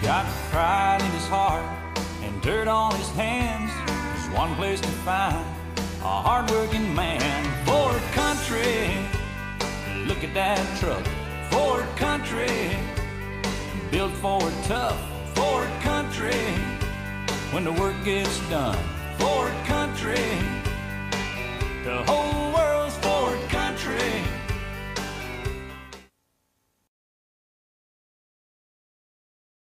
got pride in his heart and dirt on his hands. There's one place to find a hard-working man. Ford Country, look at that truck. Ford Country, built Ford tough. Ford Country, when the work gets done. Ford Country.